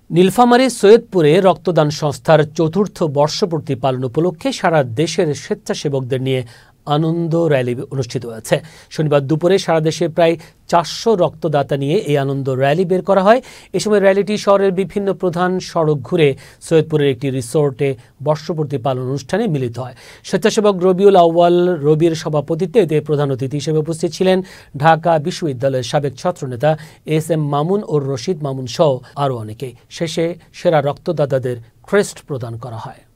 নীলফামারী সৈয়দপুরে রক্তদান সংস্থার চতুর্থ বর্ষপূর্তি পালন উপলক্ষে সারা দেশের স্বেচ্ছাসেবকদের নিয়ে আনন্দ র্যালি অনুষ্ঠিত হয়েছে। শনিবার দুপুরে সারা দেশে প্রায় 400 রক্তদাতা নিয়ে এই আনন্দ র্যালি বের করা হয়। এ সময় র্যালিটি শহরের বিভিন্ন প্রধান সড়ক ঘুরে সৈয়দপুরের একটি রিসোর্টে বর্ষপূর্তি পালন অনুষ্ঠানে মিলিত হয়। স্বেচ্ছাসেবক রবিউল আউয়াল রবির সভাপতিত্বে এতে প্রধান অতিথি হিসেবে উপস্থিত ছিলেন ঢাকা বিশ্ববিদ্যালয়ের সাবেক ছাত্রনেতা এস.এম. মামুন ও রশিদ মামুন সহ আরও অনেকেই। শেষে সেরা রক্তদাতাদের ক্রেস্ট প্রদান করা হয়।